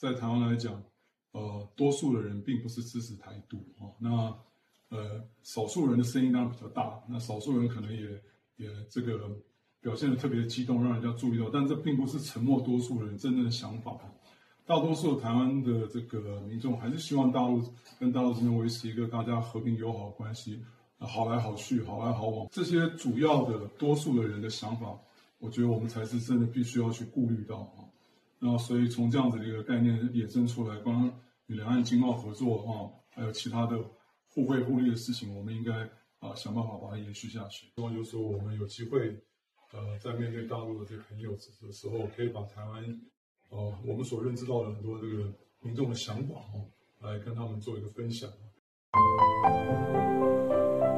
在台湾来讲，多数的人并不是支持台独那少数人的声音当然比较大，那少数人可能也这个表现得特别激动，让人家注意到，但这并不是沉默多数人真正的想法。大多数台湾的这个民众还是希望大陆跟大陆之间维持一个大家和平友好的关系，好来好去，好来好往。这些主要的多数的人的想法，我觉得我们才是真的必须要去顾虑到那所以从这样子的一个概念衍生出来，光与两岸经贸合作还有其他的互惠互利的事情，我们应该想办法把它延续下去。希望就是说我们有机会在面对大陆的这个朋友的时候，可以把台湾我们所认知到的很多这个民众的想法来跟他们做一个分享。